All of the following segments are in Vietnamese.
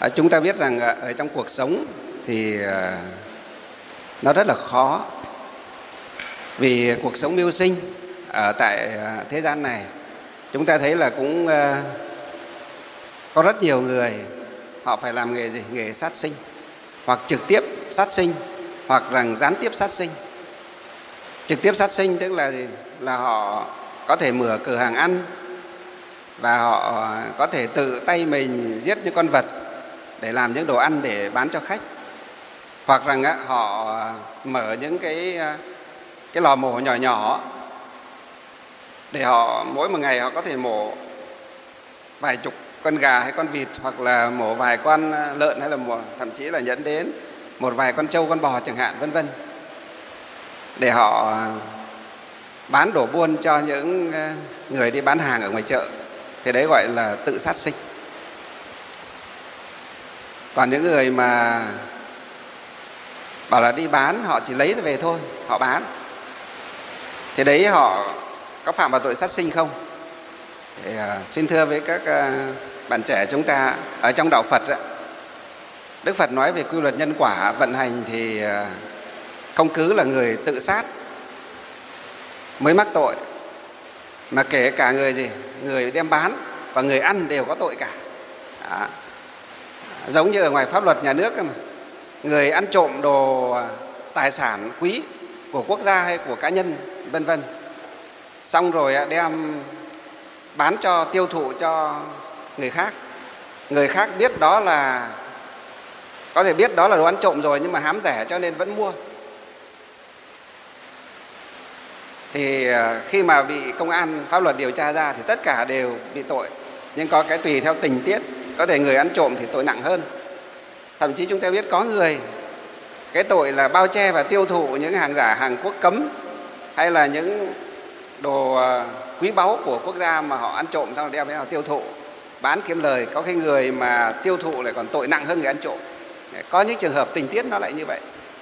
Chúng ta biết rằng ở trong cuộc sống thì nó rất là khó, vì cuộc sống mưu sinh ở tại thế gian này chúng ta thấy là cũng có rất nhiều người họ phải làm nghề gì? Nghề sát sinh, hoặc trực tiếp sát sinh, hoặc rằng gián tiếp sát sinh. Trực tiếp sát sinh tức là gì? Là họ có thể mở cửa hàng ăn và họ có thể tự tay mình giết những con vật để làm những đồ ăn để bán cho khách, hoặc rằng họ mở những cái lò mổ nhỏ nhỏ để họ mỗi một ngày họ có thể mổ vài chục con gà hay con vịt, hoặc là mổ vài con lợn, hay là thậm chí là dẫn đến một vài con trâu con bò chẳng hạn, vân vân, để họ bán đổ buôn cho những người đi bán hàng ở ngoài chợ. Thì đấy gọi là tự sát sinh. Còn những người mà bảo là đi bán, họ chỉ lấy về thôi, họ bán, thì đấy họ có phạm vào tội sát sinh không? Thì xin thưa với các bạn trẻ chúng ta, ở trong đạo Phật Đức Phật nói về quy luật nhân quả vận hành thì không cứ là người tự sát mới mắc tội, mà kể cả người gì? Người đem bán và người ăn đều có tội cả. Đó. Giống như ở ngoài pháp luật nhà nước mà, người ăn trộm đồ tài sản quý của quốc gia hay của cá nhân vân vân, xong rồi đem bán cho, tiêu thụ cho người khác. Người khác biết đó là, có thể biết đó là đồ ăn trộm rồi, nhưng mà hám rẻ cho nên vẫn mua. Thì khi mà bị công an pháp luật điều tra ra thì tất cả đều bị tội, nhưng có cái tùy theo tình tiết. Có thể người ăn trộm thì tội nặng hơn. Thậm chí chúng ta biết có người cái tội là bao che và tiêu thụ những hàng giả, hàng quốc cấm, hay là những đồ quý báu của quốc gia mà họ ăn trộm xong đem đến họ tiêu thụ, bán kiếm lời. Có cái người mà tiêu thụ lại còn tội nặng hơn người ăn trộm. Có những trường hợp tình tiết nó lại như vậy.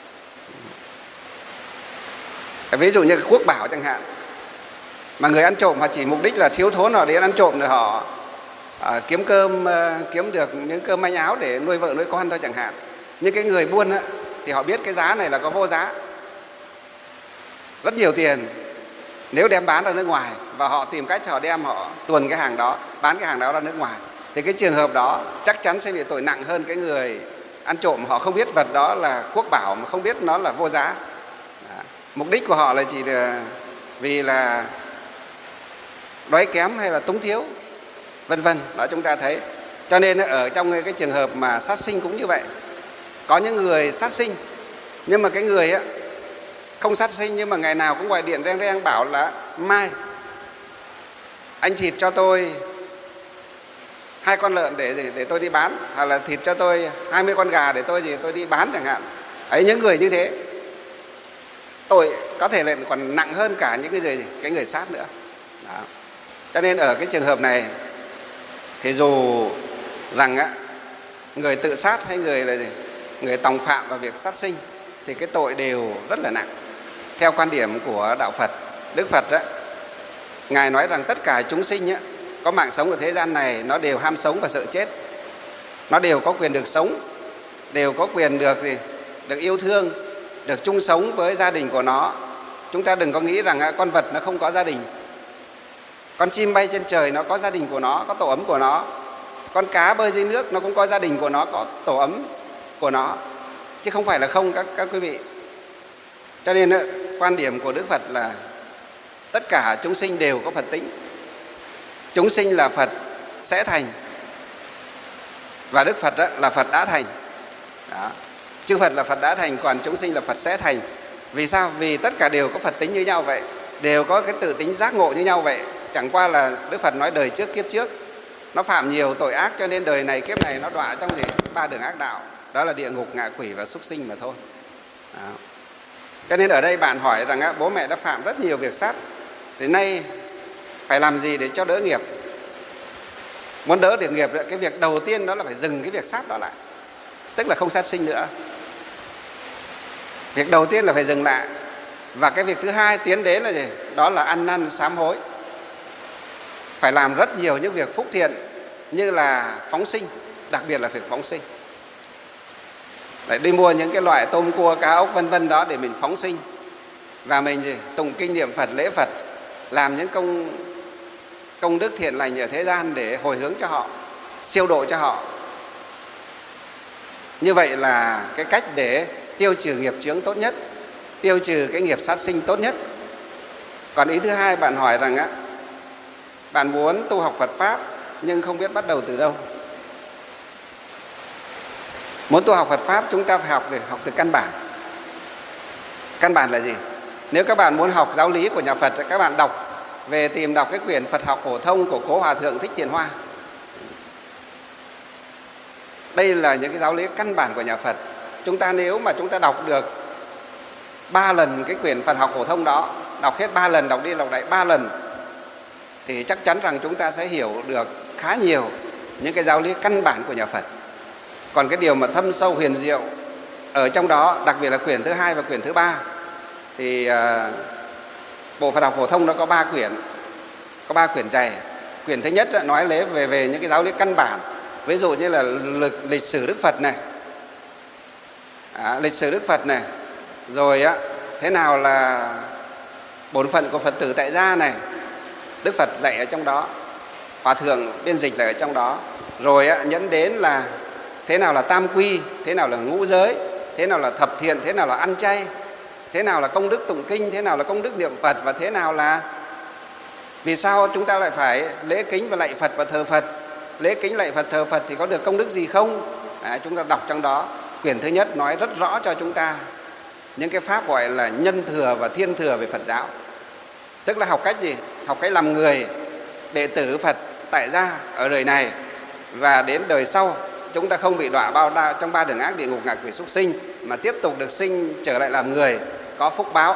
Ví dụ như quốc bảo chẳng hạn, mà người ăn trộm họ chỉ mục đích là thiếu thốn, họ đến ăn trộm rồi họ kiếm cơm, kiếm được những cơm manh áo để nuôi vợ nuôi con thôi chẳng hạn. Nhưng cái người buôn thì họ biết cái giá này là có vô giá, rất nhiều tiền nếu đem bán ra nước ngoài, và họ tìm cách họ đem, họ tuồn cái hàng đó, bán cái hàng đó ra nước ngoài, thì cái trường hợp đó chắc chắn sẽ bị tội nặng hơn cái người ăn trộm. Họ không biết vật đó là quốc bảo, mà không biết nó là vô giá. Mục đích của họ là chỉ vì là đói kém hay là túng thiếu, vân vân. Đó chúng ta thấy. Cho nên ở trong cái trường hợp mà sát sinh cũng như vậy. Có những người sát sinh, nhưng mà cái người không sát sinh nhưng mà ngày nào cũng gọi điện reng reng bảo là mai anh thịt cho tôi 2 con lợn để tôi đi bán, hoặc là thịt cho tôi 20 con gà để tôi đi bán chẳng hạn. Ấy, những người như thế tội có thể lại còn nặng hơn cả những cái người sát nữa. Đó. Cho nên ở cái trường hợp này thì dù rằng người tự sát hay người tòng phạm vào việc sát sinh thì cái tội đều rất là nặng. Theo quan điểm của đạo Phật, Đức Phật Ngài nói rằng tất cả chúng sinh có mạng sống ở thế gian này nó đều ham sống và sợ chết. Nó đều có quyền được sống, đều có quyền được yêu thương, được chung sống với gia đình của nó. Chúng ta đừng có nghĩ rằng con vật nó không có gia đình. Con chim bay trên trời nó có gia đình của nó, có tổ ấm của nó. Con cá bơi dưới nước nó cũng có gia đình của nó, có tổ ấm của nó, chứ không phải là không các quý vị. Cho nên quan điểm của Đức Phật là tất cả chúng sinh đều có Phật tính. Chúng sinh là Phật sẽ thành, và Đức Phật là Phật đã thành. Đó. Chư Phật là Phật đã thành, còn chúng sinh là Phật sẽ thành. Vì sao? Vì tất cả đều có Phật tính như nhau vậy, đều có cái tự tính giác ngộ như nhau vậy. Chẳng qua là Đức Phật nói đời trước kiếp trước nó phạm nhiều tội ác, cho nên đời này kiếp này nó đọa trong 3 đường ác đạo, đó là địa ngục, ngạ quỷ và súc sinh mà thôi. Đó. Cho nên ở đây bạn hỏi rằng bố mẹ đã phạm rất nhiều việc sát, thì nay phải làm gì để cho đỡ nghiệp? Muốn đỡ được nghiệp, cái việc đầu tiên đó là phải dừng cái việc sát đó lại, tức là không sát sinh nữa. Việc đầu tiên là phải dừng lại. Và cái việc thứ hai tiến đến là gì? Đó là ăn năn sám hối. Phải làm rất nhiều những việc phúc thiện, như là phóng sinh, đặc biệt là việc phóng sinh. Lại đi mua những cái loại tôm cua cá ốc vân vân đó để mình phóng sinh, và mình gì tụng kinh niệm Phật, lễ Phật, làm những công đức thiện lành ở thế gian để hồi hướng cho họ, siêu độ cho họ. Như vậy là cái cách để tiêu trừ nghiệp chướng tốt nhất, tiêu trừ cái nghiệp sát sinh tốt nhất. Còn ý thứ hai, bạn hỏi rằng á, bạn muốn tu học Phật Pháp nhưng không biết bắt đầu từ đâu. Muốn tu học Phật Pháp chúng ta phải học từ căn bản. Căn bản là gì? Nếu các bạn muốn học giáo lý của nhà Phật, các bạn tìm đọc cái quyển Phật học phổ thông của Cố Hòa Thượng Thích Thiện Hoa. Đây là những cái giáo lý căn bản của nhà Phật. Nếu mà chúng ta đọc được 3 lần cái quyển Phật học phổ thông đó, đọc hết 3 lần, đọc đi đọc lại 3 lần, thì chắc chắn rằng chúng ta sẽ hiểu được khá nhiều những cái giáo lý căn bản của nhà Phật. Còn cái điều mà thâm sâu huyền diệu ở trong đó, đặc biệt là quyển thứ 2 và quyển thứ 3, thì bộ Phật học phổ thông nó có 3 quyển, có 3 quyển dày. Quyển thứ nhất nói về những cái giáo lý căn bản, ví dụ như là lịch sử Đức Phật này, lịch sử Đức Phật này, rồi thế nào là bổn phận của Phật tử tại gia này, Đức Phật dạy ở trong đó, Hòa Thượng biên dịch lại ở trong đó. Rồi nhẫn đến là thế nào là tam quy, thế nào là ngũ giới, thế nào là thập thiện, thế nào là ăn chay, thế nào là công đức tụng kinh, thế nào là công đức niệm Phật, và thế nào là vì sao chúng ta lại phải lễ kính và lạy Phật và thờ Phật. Lễ kính lạy Phật thờ Phật thì có được công đức gì không? Chúng ta đọc trong đó. Quyển thứ nhất nói rất rõ cho chúng ta những cái pháp gọi là nhân thừa và thiên thừa về Phật giáo. Tức là học cách gì? Học cách làm người đệ tử Phật tại gia ở đời này, và đến đời sau chúng ta không bị đọa bao trong 3 đường ác, địa ngục, ngạ quỷ, súc sinh, mà tiếp tục được sinh trở lại làm người có phúc báo.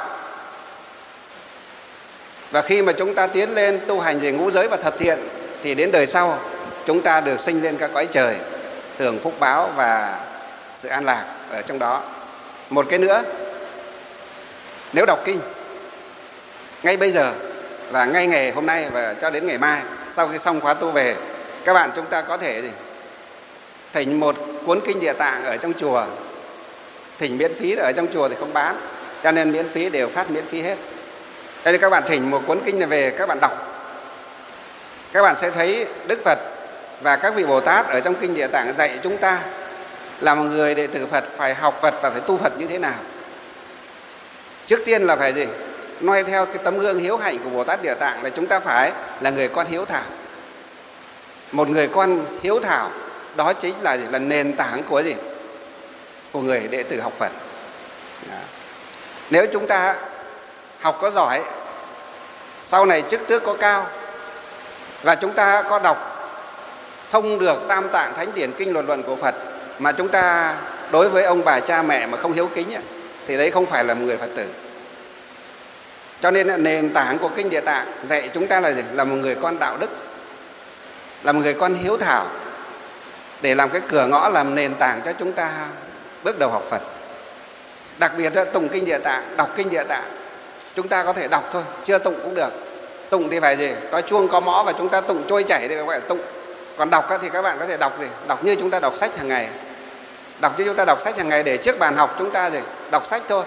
Và khi mà chúng ta tiến lên tu hành về ngũ giới và thập thiện thì đến đời sau chúng ta được sinh lên các cõi trời, hưởng phúc báo và sự an lạc ở trong đó. Một cái nữa, nếu đọc kinh ngay bây giờ và ngay ngày hôm nay và cho đến ngày mai, sau khi xong khóa tu về, các bạn chúng ta có thể thỉnh một cuốn kinh Địa Tạng ở trong chùa, thỉnh miễn phí, ở trong chùa thì không bán, cho nên miễn phí, đều phát miễn phí hết. Cho nên các bạn thỉnh một cuốn kinh này về, các bạn đọc, các bạn sẽ thấy Đức Phật và các vị Bồ Tát ở trong kinh Địa Tạng dạy chúng ta là một người đệ tử Phật phải học Phật và phải tu Phật như thế nào. Trước tiên là phải gì? Noi theo cái tấm gương hiếu hạnh của Bồ Tát Địa Tạng, là chúng ta phải là người con hiếu thảo. Một người con hiếu thảo đó chính là là nền tảng của gì? Của người đệ tử học Phật. Đó. Nếu chúng ta học có giỏi, sau này chức tước có cao, và chúng ta có đọc thông được Tam Tạng Thánh Điển Kinh Luật Luận của Phật, mà chúng ta đối với ông bà cha mẹ mà không hiếu kính thì đấy không phải là một người Phật tử. Cho nên nền tảng của kinh Địa Tạng dạy chúng ta là gì? Là một người con đạo đức, là một người con hiếu thảo, để làm cái cửa ngõ, làm nền tảng cho chúng ta bước đầu học Phật. Đặc biệt là tụng kinh Địa Tạng, đọc kinh Địa Tạng, chúng ta có thể đọc thôi, chưa tụng cũng được. Tụng thì phải gì? Có chuông có mõ và chúng ta tụng trôi chảy thì gọi là tụng. Còn đọc thì các bạn có thể đọc gì? Đọc như chúng ta đọc sách hàng ngày. Đọc như chúng ta đọc sách hàng ngày, để trước bàn học chúng ta gì? Đọc sách thôi.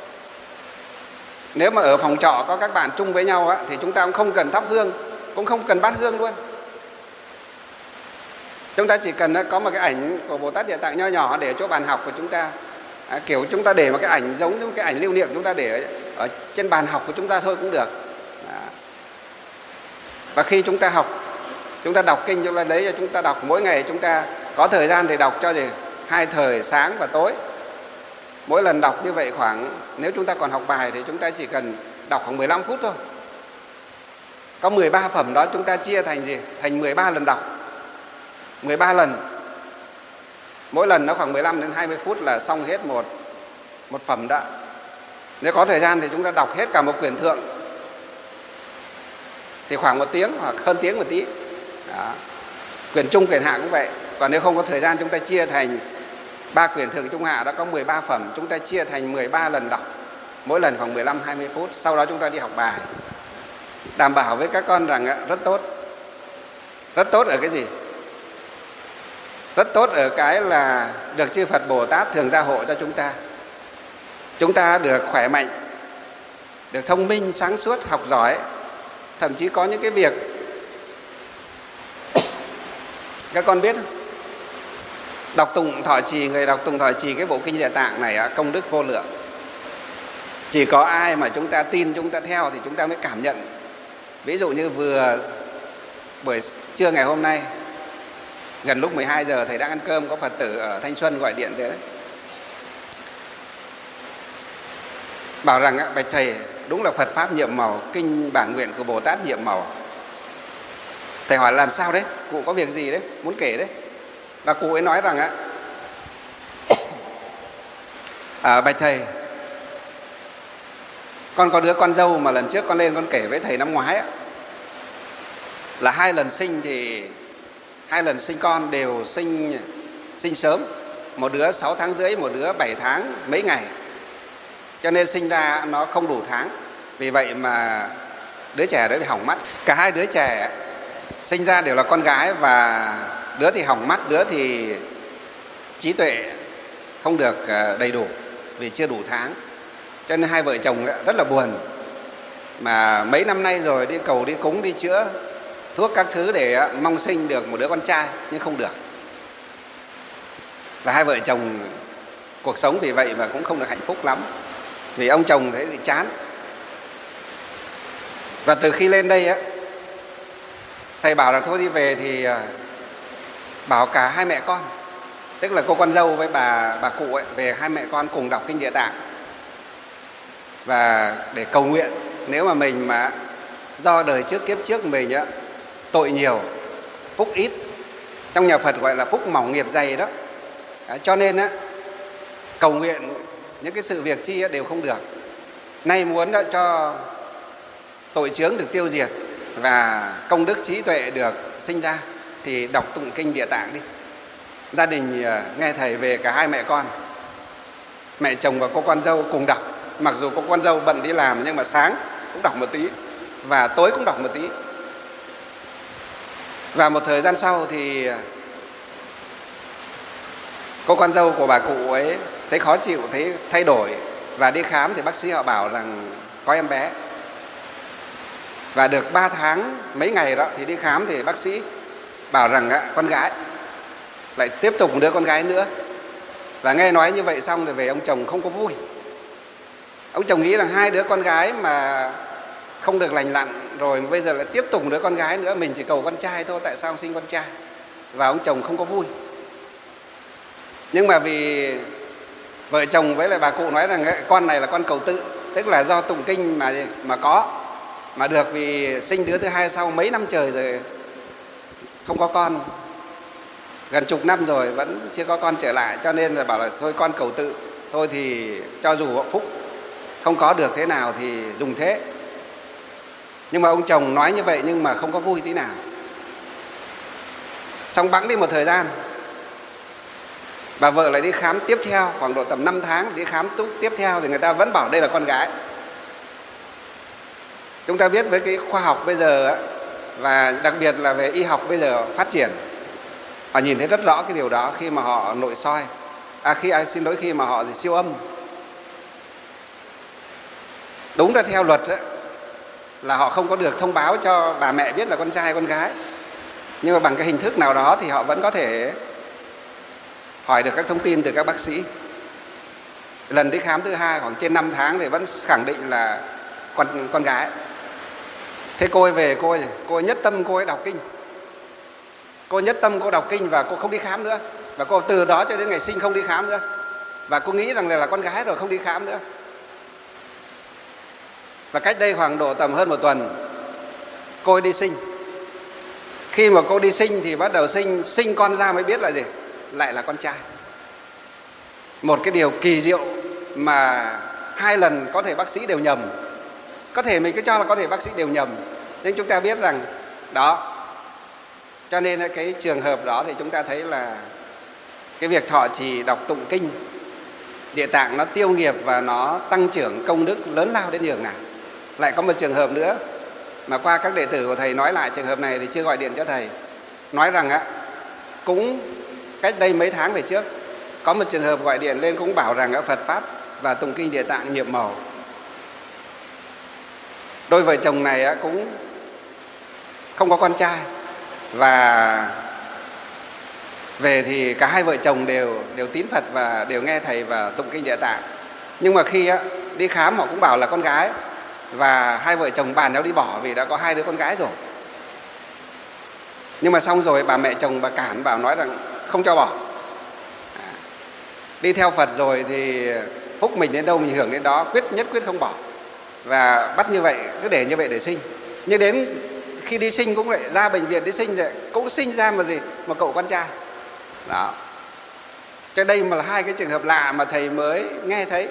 Nếu mà ở phòng trọ có các bạn chung với nhau thì chúng ta cũng không cần thắp hương, cũng không cần bát hương luôn. Chúng ta chỉ cần có một cái ảnh của Bồ Tát Địa Tạng nho nhỏ để chỗ bàn học của chúng ta. Kiểu chúng ta để một cái ảnh giống như cái ảnh lưu niệm, chúng ta để ở trên bàn học của chúng ta thôi cũng được. Và khi chúng ta học, chúng ta đọc kinh, chúng ta lấy cho chúng ta đọc mỗi ngày. Chúng ta có thời gian thì đọc cho gì? 2 thời sáng và tối. Mỗi lần đọc như vậy khoảng, nếu chúng ta còn học bài thì chúng ta chỉ cần đọc khoảng 15 phút thôi. Có 13 phẩm đó chúng ta chia thành gì? Thành 13 lần đọc. 13 lần. Mỗi lần nó khoảng 15 đến 20 phút là xong hết một phẩm đó. Nếu có thời gian thì chúng ta đọc hết cả một quyển Thượng thì khoảng 1 tiếng hoặc hơn tiếng một tí. Đó. Quyển Trung, quyển Hạ cũng vậy. Còn nếu không có thời gian, chúng ta chia thành 3 quyển Thượng, Trung, Hạ đó có 13 phẩm, chúng ta chia thành 13 lần đọc, mỗi lần khoảng 15-20 phút. Sau đó chúng ta đi học bài. Đảm bảo với các con rằng rất tốt. Rất tốt ở cái gì? Rất tốt ở cái là được chư Phật Bồ Tát thường gia hộ cho chúng ta. Chúng ta được khỏe mạnh, được thông minh, sáng suốt, học giỏi. Thậm chí có những cái việc các con biết không? Đọc tụng thọ trì, người đọc tụng thọ trì cái bộ kinh Địa Tạng này công đức vô lượng. Chỉ có ai mà chúng ta tin, chúng ta theo thì chúng ta mới cảm nhận. Ví dụ như vừa buổi trưa ngày hôm nay, gần lúc 12 giờ thầy đang ăn cơm, có Phật tử ở Thanh Xuân gọi điện thế, bảo rằng bạch thầy, đúng là Phật Pháp nhiệm màu, kinh bản nguyện của Bồ Tát nhiệm màu. Thầy hỏi làm sao đấy, cụ có việc gì đấy, muốn kể đấy. Và cụ ấy nói rằng bạch thầy, con có đứa con dâu mà lần trước con lên con kể với thầy năm ngoái là 2 lần sinh thì 2 lần sinh con đều sinh sớm. Một đứa 6 tháng rưỡi, một đứa 7 tháng mấy ngày. Cho nên sinh ra nó không đủ tháng. Vì vậy mà đứa trẻ đó bị hỏng mắt. Cả 2 đứa trẻ sinh ra đều là con gái, và đứa thì hỏng mắt, đứa thì trí tuệ không được đầy đủ vì chưa đủ tháng. Cho nên 2 vợ chồng rất là buồn. Mà mấy năm nay rồi đi cầu đi cúng đi chữa thuốc các thứ để mong sinh được một đứa con trai, nhưng không được. Và 2 vợ chồng cuộc sống vì vậy mà cũng không được hạnh phúc lắm. Vì ông chồng thấy thì chán. Và từ khi lên đây thầy bảo là thôi đi về thì bảo cả 2 mẹ con, tức là cô con dâu với bà cụ về 2 mẹ con cùng đọc kinh Địa Tạng và để cầu nguyện. Nếu mà mình mà do đời trước kiếp trước mình tội nhiều, phúc ít, trong nhà Phật gọi là phúc mỏng nghiệp dày đó. Cho nên cầu nguyện những cái sự việc chi đều không được. Nay muốn cho tội chướng được tiêu diệt và công đức trí tuệ được sinh ra thì đọc tụng kinh Địa Tạng đi. Gia đình nghe thầy về cả 2 mẹ con, mẹ chồng và cô con dâu cùng đọc. Mặc dù cô con dâu bận đi làm nhưng mà sáng cũng đọc một tí và tối cũng đọc một tí. Và một thời gian sau thì cô con dâu của bà cụ ấy thấy khó chịu, thấy thay đổi, và đi khám thì bác sĩ họ bảo rằng có em bé. Và được 3 tháng mấy ngày đó thì đi khám thì bác sĩ bảo rằng con gái, lại tiếp tục một đứa con gái nữa. Và nghe nói như vậy xong thì về ông chồng không có vui. Ông chồng nghĩ rằng 2 đứa con gái mà không được lành lặn rồi, bây giờ lại tiếp tục một đứa con gái nữa, mình chỉ cầu con trai thôi, tại sao sinh con trai? Và ông chồng không có vui. Nhưng mà vì vợ chồng với lại bà cụ nói rằng con này là con cầu tự, tức là do tụng kinh mà có, mà được, vì sinh đứa thứ 2 sau mấy năm trời rồi không có con, gần chục năm rồi vẫn chưa có con trở lại, cho nên là bảo là thôi con cầu tự thôi, thì cho dù họ phúc không có được thế nào thì dùng thế. Nhưng mà ông chồng nói như vậy nhưng mà không có vui tí nào. Xong bẵng đi một thời gian, bà vợ lại đi khám tiếp theo, khoảng độ tầm 5 tháng đi khám tiếp theo thì người ta vẫn bảo đây là con gái. Chúng ta biết với cái khoa học bây giờ và đặc biệt là về y học bây giờ phát triển, họ nhìn thấy rất rõ cái điều đó khi mà họ nội soi, khi mà họ siêu âm. Đúng ra theo luật là họ không có được thông báo cho bà mẹ biết là con trai hay con gái, nhưng mà bằng cái hình thức nào đó thì họ vẫn có thể hỏi được các thông tin từ các bác sĩ. Lần đi khám thứ 2 khoảng trên 5 tháng thì vẫn khẳng định là con gái. Thế cô ấy về, cô ấy nhất tâm cô ấy đọc kinh. Cô nhất tâm cô đọc kinh và cô không đi khám nữa. Và cô từ đó cho đến ngày sinh không đi khám nữa. Và cô nghĩ rằng là con gái rồi không đi khám nữa. Và cách đây khoảng độ tầm hơn 1 tuần, cô ấy đi sinh. Khi mà cô đi sinh thì bắt đầu sinh con ra mới biết là gì? Lại là con trai. Một cái điều kỳ diệu mà 2 lần có thể bác sĩ đều nhầm. Có thể mình cứ cho là có thể bác sĩ đều nhầm, nhưng chúng ta biết rằng đó. Cho nên cái trường hợp đó thì chúng ta thấy là cái việc thọ trì đọc tụng kinh Địa Tạng nó tiêu nghiệp và nó tăng trưởng công đức lớn lao đến nhường nào. Lại có một trường hợp nữa mà qua các đệ tử của thầy nói lại trường hợp này thì chưa gọi điện cho thầy, nói rằng cũng cách đây mấy tháng về trước, có một trường hợp gọi điện lên cũng bảo rằng ở Phật Pháp và tụng kinh Địa Tạng nhiệm màu. Đôi vợ chồng này cũng không có con trai, và về thì cả hai vợ chồng đều tín Phật và đều nghe thầy và tụng kinh Địa Tạng. Nhưng mà khi đi khám họ cũng bảo là con gái, và hai vợ chồng bàn nhau đi bỏ vì đã có 2 đứa con gái rồi. Nhưng mà xong rồi bà mẹ chồng bà cản, bảo nói rằng không cho bỏ. Đi theo Phật rồi thì phúc mình đến đâu mình hưởng đến đó, nhất quyết không bỏ. Và bắt như vậy, cứ để như vậy để sinh. Nhưng đến khi đi sinh cũng lại ra bệnh viện đi sinh rồi, cũng sinh ra mà gì, một cậu con trai. Đó. Cho đây mà là 2 cái trường hợp lạ mà thầy mới nghe thấy.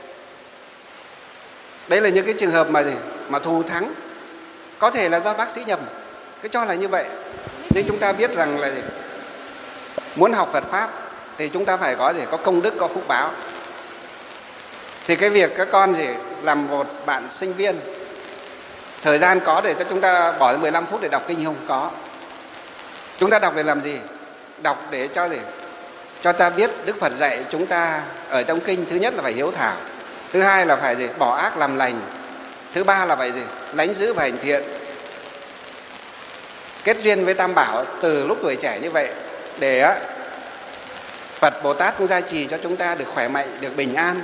Đấy là những cái trường hợp mà gì, mà thù thắng. Có thể là do bác sĩ nhầm, cứ cho là như vậy. Nhưng chúng ta biết rằng là gì, muốn học Phật Pháp thì chúng ta phải có gì, có công đức, có phúc báo. Thì cái việc các con gì làm một bạn sinh viên, thời gian có để cho chúng ta bỏ ra 15 phút để đọc kinh không? Có. Chúng ta đọc để làm gì? Đọc để cho gì? Cho ta biết Đức Phật dạy chúng ta ở trong kinh, thứ nhất là phải hiếu thảo, thứ hai là phải gì? Bỏ ác làm lành, thứ ba là phải gì? Lánh giữ và hành thiện. Kết duyên với Tam Bảo từ lúc tuổi trẻ như vậy, để Phật Bồ Tát cũng gia trì cho chúng ta được khỏe mạnh, được bình an.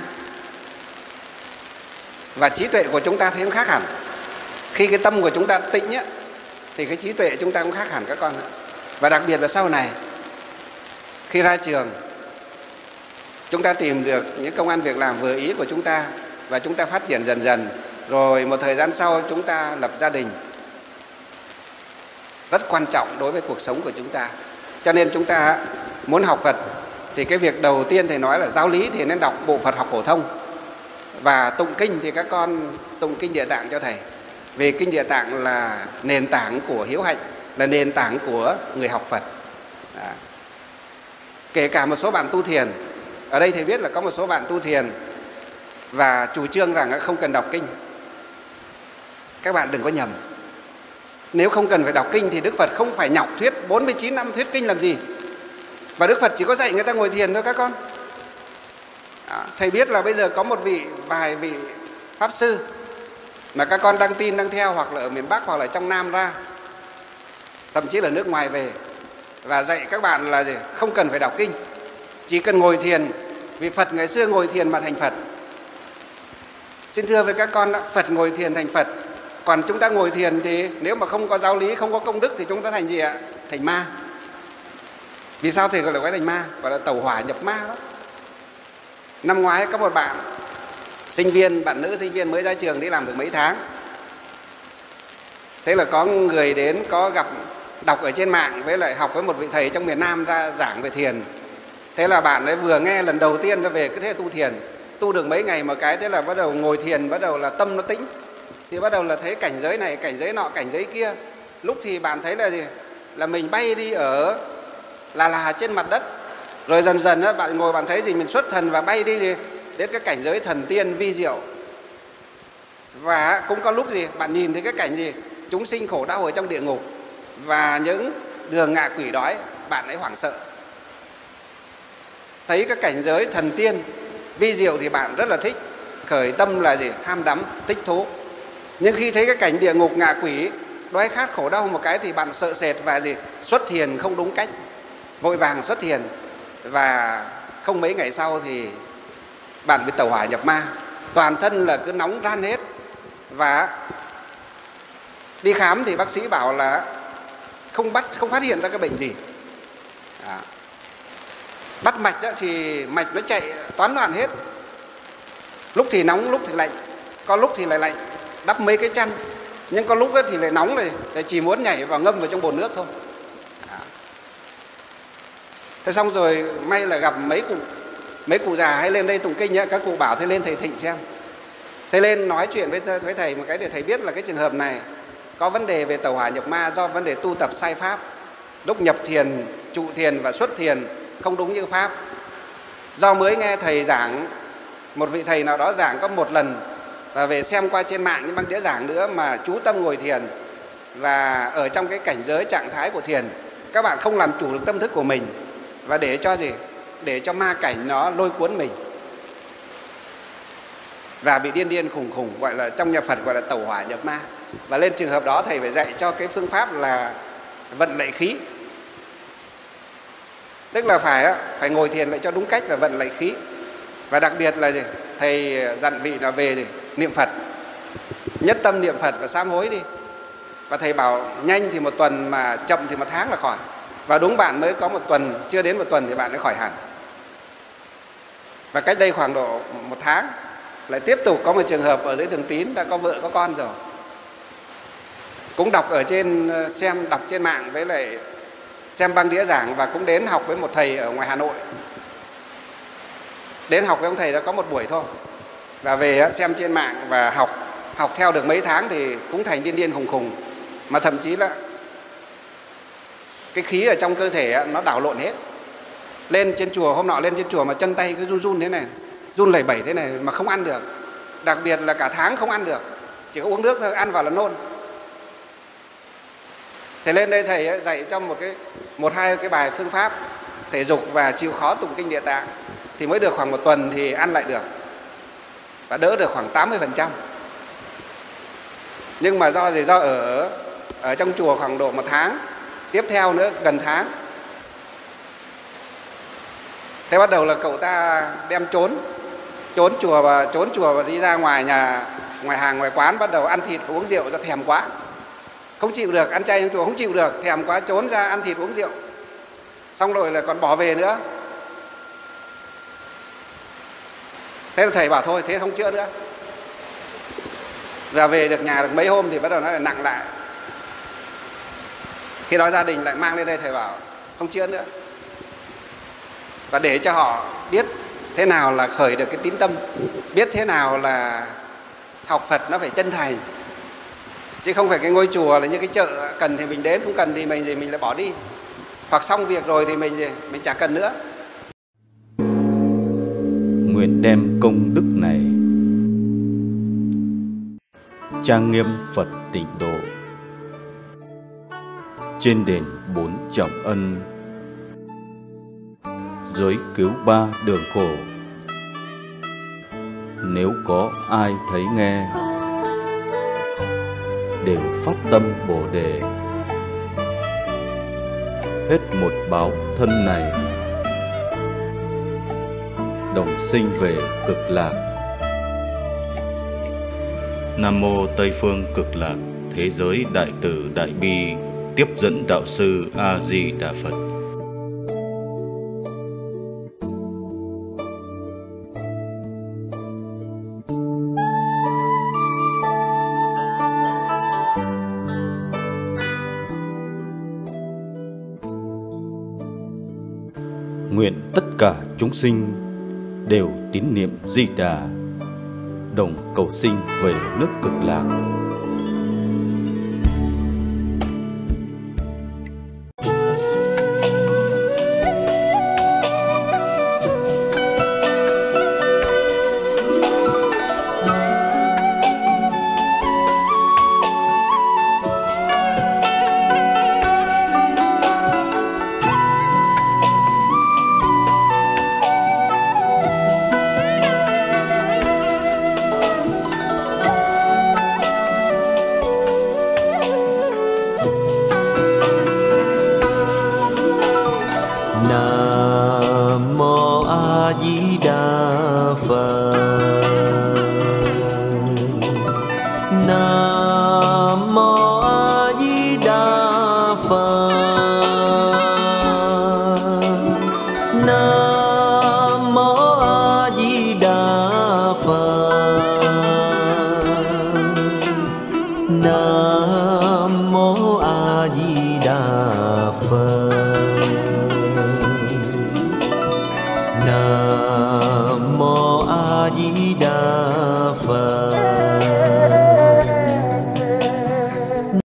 Và trí tuệ của chúng ta thấy khác hẳn. Khi cái tâm của chúng ta tĩnh thì cái trí tuệ chúng ta cũng khác hẳn các con. Và đặc biệt là sau này, khi ra trường, chúng ta tìm được những công ăn việc làm vừa ý của chúng ta, và chúng ta phát triển dần dần. Rồi một thời gian sau chúng ta lập gia đình. Rất quan trọng đối với cuộc sống của chúng ta. Cho nên chúng ta muốn học Phật thì cái việc đầu tiên thầy nói là giáo lý thì nên đọc bộ Phật học phổ thông. Và tụng kinh thì các con tụng kinh Địa Tạng cho thầy. Vì kinh Địa Tạng là nền tảng của hiếu hạnh, là nền tảng của người học Phật. Kể cả một số bạn tu thiền, ở đây thầy biết là có một số bạn tu thiền và chủ trương rằng không cần đọc kinh. Các bạn đừng có nhầm. Nếu không cần phải đọc kinh thì Đức Phật không phải nhọc thuyết 49 năm thuyết kinh làm gì. Và Đức Phật chỉ có dạy người ta ngồi thiền thôi các con. Thầy biết là bây giờ có vài vị Pháp Sư mà các con đăng tin, đăng theo, hoặc là ở miền Bắc hoặc là trong Nam ra, thậm chí là nước ngoài về, và dạy các bạn là gì? Không cần phải đọc kinh, chỉ cần ngồi thiền. Vì Phật ngày xưa ngồi thiền mà thành Phật. Xin thưa với các con, Phật ngồi thiền thành Phật. Còn chúng ta ngồi thiền thì nếu mà không có giáo lý, không có công đức thì chúng ta thành gì ạ? Thành ma. Vì sao thầy gọi là thành ma? Gọi là tẩu hỏa nhập ma đó. Năm ngoái có một bạn sinh viên, bạn nữ sinh viên mới ra trường đi làm được mấy tháng. Thế là có người đến, có gặp đọc ở trên mạng, với lại học với một vị thầy trong miền Nam ra giảng về thiền. Thế là bạn ấy vừa nghe lần đầu tiên ra về cứ thế tu thiền. Tu được mấy ngày một cái, thế là bắt đầu ngồi thiền, bắt đầu là tâm nó tĩnh. Thì bắt đầu là thấy cảnh giới này, cảnh giới nọ, cảnh giới kia. Lúc thì bạn thấy là gì? Là mình bay đi ở là trên mặt đất. Rồi dần dần bạn ngồi bạn thấy gì? Mình xuất thần và bay đi gì? Đến cái cảnh giới thần tiên vi diệu. Và cũng có lúc gì? Bạn nhìn thấy cái cảnh gì? Chúng sinh khổ đau ở trong địa ngục và những đường ngạ quỷ đói, bạn ấy hoảng sợ. Thấy cái cảnh giới thần tiên vi diệu thì bạn rất là thích, khởi tâm là gì? Ham đắm, thích thú. Nhưng khi thấy cái cảnh địa ngục ngạ quỷ đói khát khổ đau một cái thì bạn sợ sệt và gì? Xuất thiền không đúng cách, vội vàng xuất thiền, và không mấy ngày sau thì bạn bị tẩu hỏa nhập ma, toàn thân là cứ nóng ran hết. Và đi khám thì bác sĩ bảo là không phát hiện ra cái bệnh gì. Bắt mạch thì mạch nó chạy toán loạn hết, lúc thì nóng lúc thì lạnh, có lúc thì lại lạnh đắp mấy cái chăn, nhưng có lúc thì lại nóng này, chỉ muốn nhảy vào ngâm vào trong bồn nước thôi. Thế xong rồi may là gặp mấy cụ già hay lên đây tụng kinh nhá, các cụ bảo thế lên thầy thỉnh xem. Thầy lên nói chuyện với thầy một cái để thầy biết là cái trường hợp này có vấn đề về tẩu hỏa nhập ma do vấn đề tu tập sai pháp. Lúc nhập thiền, trụ thiền và xuất thiền không đúng như pháp. Do mới nghe thầy giảng, một vị thầy nào đó giảng có một lần, và về xem qua trên mạng những băng đĩa giảng nữa, mà chú tâm ngồi thiền và ở trong cái cảnh giới trạng thái của thiền, các bạn không làm chủ được tâm thức của mình, và để cho gì? Để cho ma cảnh nó lôi cuốn mình và bị điên điên khùng khùng, gọi là trong nhà Phật gọi là tẩu hỏa nhập ma. Và lên trường hợp đó thầy phải dạy cho cái phương pháp là vận lệ khí. Tức là phải ngồi thiền lại cho đúng cách và vận lệ khí. Và đặc biệt là gì? Thầy dặn vị là về gì? Niệm Phật, nhất tâm niệm Phật và sám hối đi. Và thầy bảo nhanh thì 1 tuần, mà chậm thì 1 tháng là khỏi. Và đúng bạn mới có 1 tuần, chưa đến 1 tuần thì bạn đã khỏi hẳn. Và cách đây khoảng độ 1 tháng lại tiếp tục có một trường hợp ở dưới Thường Tín đã có vợ có con rồi. Cũng đọc ở trên, đọc trên mạng với lại xem băng đĩa giảng, và cũng đến học với một thầy ở ngoài Hà Nội. Đến học với ông thầy đã có 1 buổi thôi. Và về xem trên mạng và học theo được mấy tháng thì cũng thành điên điên khùng khùng. Mà thậm chí là cái khí ở trong cơ thể nó đảo lộn hết. Lên trên chùa, hôm nọ lên trên chùa mà chân tay cứ run run thế này, run lẩy bẩy thế này mà không ăn được. Đặc biệt là cả tháng không ăn được, chỉ có uống nước thôi, ăn vào là nôn. Thầy lên đây thầy dạy cho 1-2 cái bài phương pháp thể dục và chịu khó tụng kinh Địa Tạng, thì mới được khoảng 1 tuần thì ăn lại được và đỡ được khoảng 80%. Nhưng mà do ở trong chùa khoảng độ 1 tháng, tiếp theo nữa gần tháng, thế bắt đầu là cậu ta đem trốn chùa và đi ra ngoài hàng ngoài quán, bắt đầu ăn thịt và uống rượu, cho thèm quá, không chịu được, ăn chay trong chùa không chịu được, thèm quá trốn ra ăn thịt uống rượu, xong rồi là còn bỏ về nữa. Thế là thầy bảo thôi, thế không chữa nữa. Giờ về được nhà được mấy hôm thì bắt đầu nó lại nặng lại. Khi đó gia đình lại mang lên đây, thầy bảo không chữa nữa. Và để cho họ biết thế nào là khởi được cái tín tâm, biết thế nào là học Phật nó phải chân thành, chứ không phải cái ngôi chùa là như cái chợ, cần thì mình đến, không cần thì mình lại bỏ đi, hoặc xong việc rồi thì mình chả cần nữa. Nguyện đem công đức này trang nghiêm Phật Tịnh Độ, trên đền 4 trọng ân, giới cứu 3 đường khổ. Nếu có ai thấy nghe, đều phát tâm Bồ Đề, hết một báo thân này, đồng sinh về cực lạc. Nam mô Tây phương cực lạc thế giới đại từ đại bi tiếp dẫn đạo sư A Di Đà Phật. Nguyện tất cả chúng sinh đều tín niệm Di Đà, đồng cầu sinh về nước cực lạc. Nam mô A Di Đà Phật. Nam mô A Di Đà Phật. Nam mô A Di Đà Phật. Nam mô A Di Đà Phật. Nam mô A Di Đà Phật.